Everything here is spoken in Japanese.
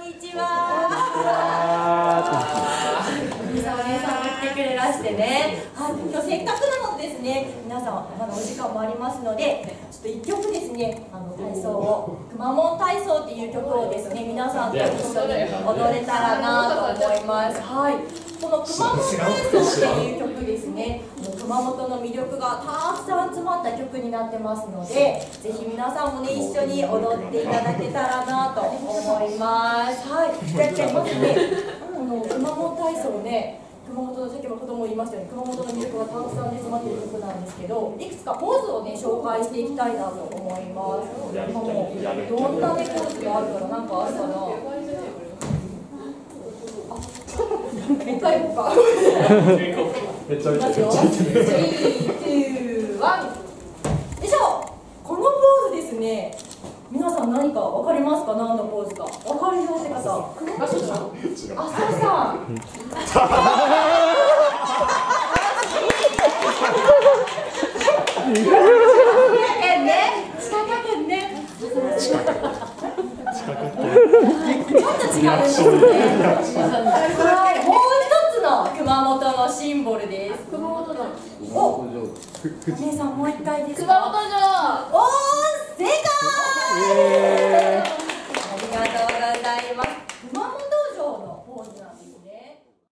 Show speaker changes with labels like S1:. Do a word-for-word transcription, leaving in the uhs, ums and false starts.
S1: んにちは。みさお姉さんも来てくれらしてね。はい、今日せっかくなのでですね、皆さんまだお時間もありますので、ちょっと一曲ですね、あの体操を、くまモン体操っていう曲をですね、皆さんと一緒に踊れたらなと思います。はい。このくまモン体操っていう曲ですね、熊本の魅力がたくさん詰まった曲になってますので、ぜひ皆さんもね一緒に踊っていただけたらなと思います。はい。じゃあまずね、このくまモン体操ね、熊本のさっきも子供言いましたように熊本の魅力がたくさんね詰まっている曲なんですけど、いくつかポーズをね紹介していきたいなと思います。今もどんなねポーズがあるからなんかあるかな。もう一回行こうか。
S2: めっちゃめちゃめちゃ。
S1: スリー、ツー、ワン。よいしょ。このポーズですね。皆さん何かわかりますか？何のポーズか。わかるよって方。あ、そうさん。あ、そうさん。ちょっと違うんですね。熊本のシンボルです。熊本の。お、お姉さんもう一回です。熊本